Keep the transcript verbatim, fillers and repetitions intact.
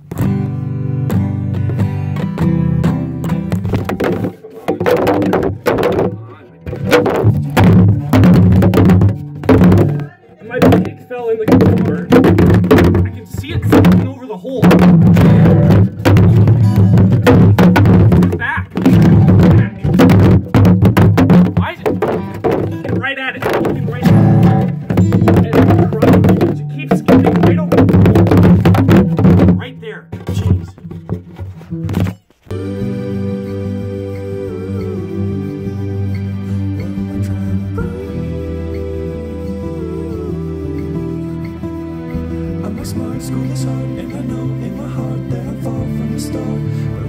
My pig fell in the car. I can see it zipping over the hole. Back. Back. Why is it? Get right at it. Get right at it. And it keeps skipping right over the hole. Right there. Jeez. Smart, school is hard, and I know in my heart that I'm far from the start. But